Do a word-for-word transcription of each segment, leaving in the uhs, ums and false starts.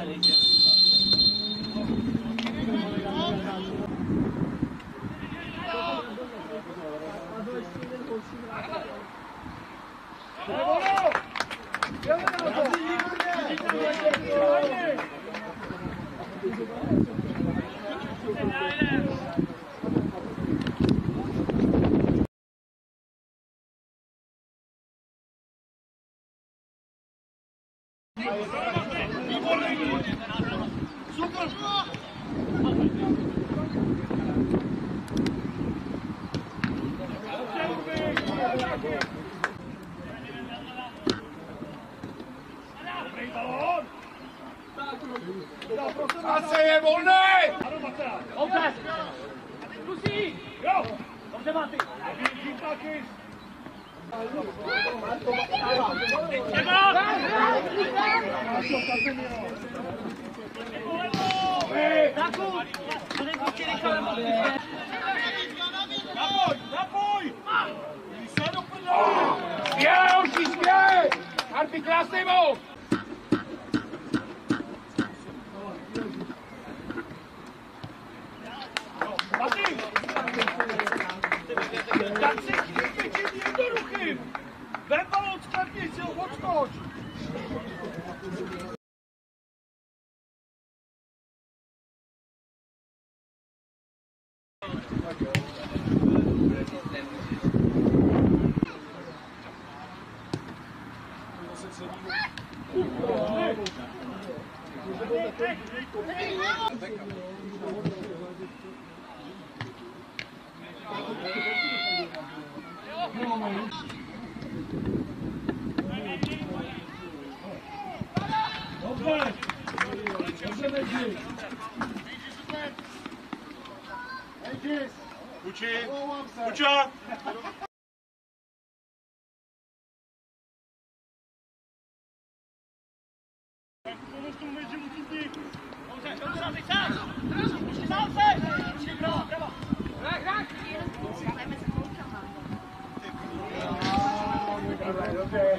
Zase je volný! Dobře! Musí! Jo! Dobře, Maty! Napoj, napoj! Skvěle, hoši, skvěle! Arpi, krásný bol! Maty! Tak se chvíli tím jednoduchým! Vem balón z kladnice, odskoč! Dobře! Dobře, Medži! Medži! Uči! Uča! Pomož tomu Medži, utíti! Dobře, dobře, teď sám! Ještě sám se! Ještě prava, prava! Hrák, hrák! Dobře,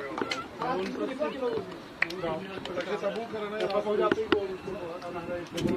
Takže tabulka na nejlepší.